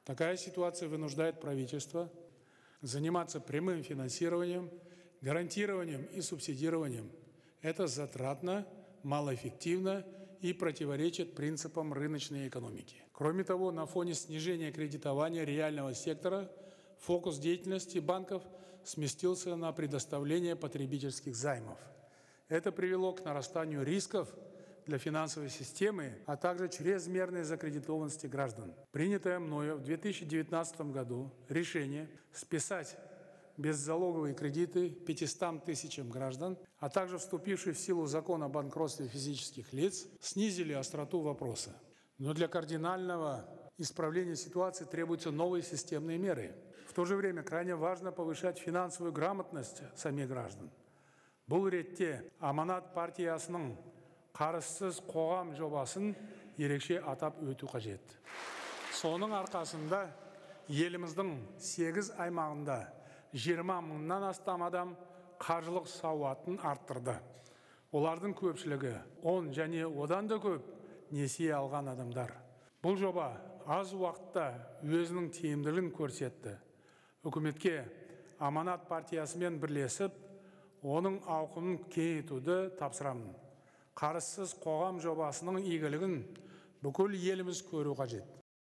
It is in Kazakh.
Такая ситуация вынуждает правительство заниматься прямым финансированием, гарантированием и субсидированием. Это затратно, малоэффективно и противоречит принципам рыночной экономики. Кроме того, на фоне снижения кредитования реального сектора фокус деятельности банков сместился на предоставление потребительских займов. Это привело к нарастанию рисков для финансовой системы, а также чрезмерной закредитованности граждан. Принятое мною в 2019 году решение списать беззалоговые кредиты 500 тысячам граждан, а также вступивший в силу закон о банкротстве физических лиц, снизили остроту вопроса. Но для кардинального исправления ситуации требуются новые системные меры. В то же время крайне важно повышать финансовую грамотность самих граждан. Бұл ретте Аманат партиясының қарызсыз қоғам жобасын ерекше атап өту қажет. Соның арқасында еліміздің 8 аймағында 20 мыңнан астам адам қаржылық сауатын арттырды. Олардың көпшілігі 10 және одан да көп несие алған адамдар. Бұл жоба аз уақытта өзінің тиімділігін көрсетті. Үкіметке Аманат партиясымен бірлесіп, оның ауқымын кеңейтуді тапсырамын. Қарызсыз қоғам жобасының игілігін бүкіл еліміз көру қажет.